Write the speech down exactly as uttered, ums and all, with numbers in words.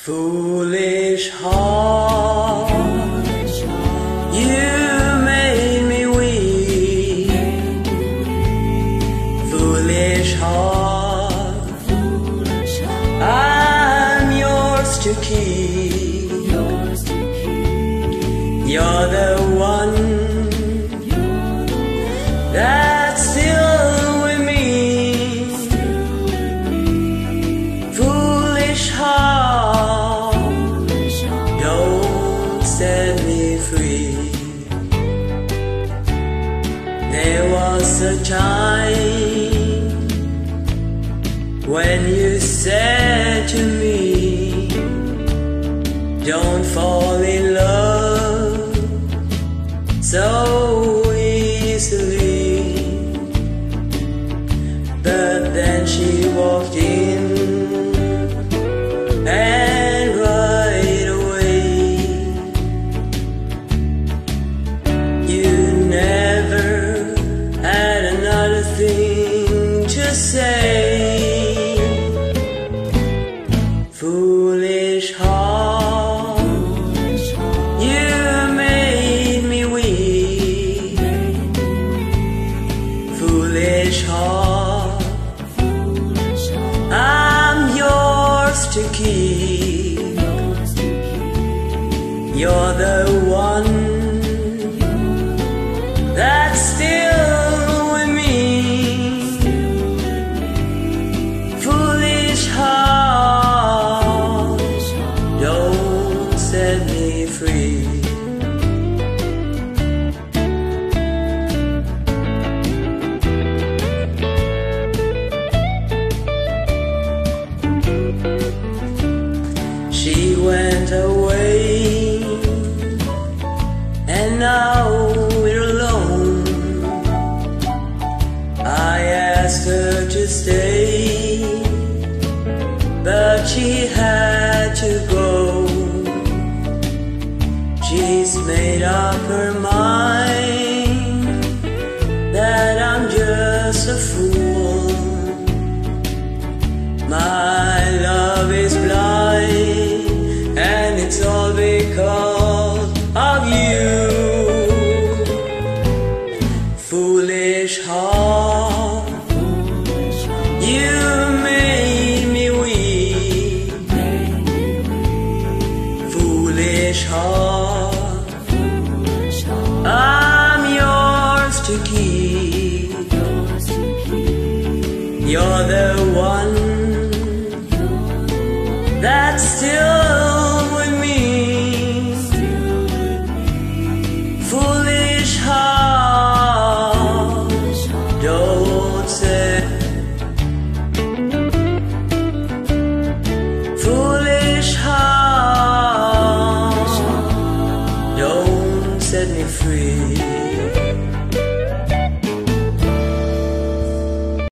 Foolish heart, you made me weak. Foolish heart, I'm yours to keep. You're the one that's still with me. Foolish heart, don't set me free. There was a time when you said to me, don't fall in love so easily. But then she walked in and right away you never had another thing to say. Foolish heart, you made me weak. Foolish heart, I'm yours to keep. You're the one that's still with me. Foolish heart, don't set me free. She went away, and now we're alone. I asked her to stay, but she had to go. She's made up her mind that I'm just a fool. My love is blind, and it's all because of you. Foolish heart, you made me weak. Foolish heart, I'm yours to keep. You're the one that's still